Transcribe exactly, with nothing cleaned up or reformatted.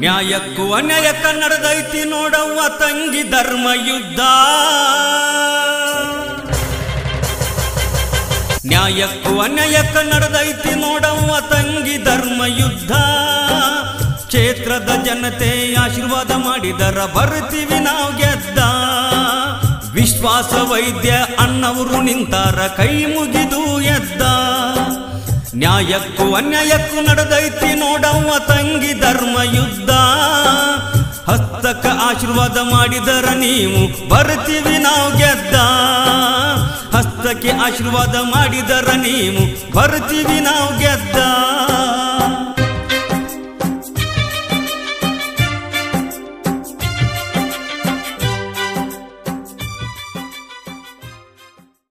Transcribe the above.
ನ್ಯಾಯಕ್ಕೂ ಅನ್ಯಾಯಕ್ಕ ನಡೆದೈತಿ ನೋಡವ್ವ ತಂಗಿ ಧರ್ಮ ಯುದ್ಧ. ನ್ಯಾಯಕ್ಕೂ ಅನ್ಯಾಯಕ್ಕ ನಡೆದೈತಿ ನೋಡವ್ವ ತಂಗಿ ಧರ್ಮ ಯುದ್ಧ. ಕ್ಷೇತ್ರದ ಜನತೆ ಆಶೀರ್ವಾದ ಮಾಡಿದರ ಬರ್ತೀವಿ ನಾವು ಗೆದ್ದ. ವಿಶ್ವಾಸ ವೈದ್ಯ ಅಣ್ಣವರು ನಿಂತಾರ ಕೈ ಮುಗಿದು ಎದ್ದ. ನ್ಯಾಯಕ್ಕೂ ಅನ್ಯಾಯಕ್ಕೂ ನಡೆದೈತಿ ನೋಡವ್ವ ತಂಗಿ ಧರ್ಮ ಯುದ್ಧ. ಹಸ್ತಕ್ಕ ಆಶೀರ್ವಾದ ಮಾಡಿದರ ನೀವು ಬರ್ತೀವಿ ನಾವು ಗೆದ್ದ. ಹಸ್ತಕ್ಕೆ ಆಶೀರ್ವಾದ ಮಾಡಿದರ ನೀವು ಬರ್ತೀವಿ ನಾವು ಗೆದ್ದ.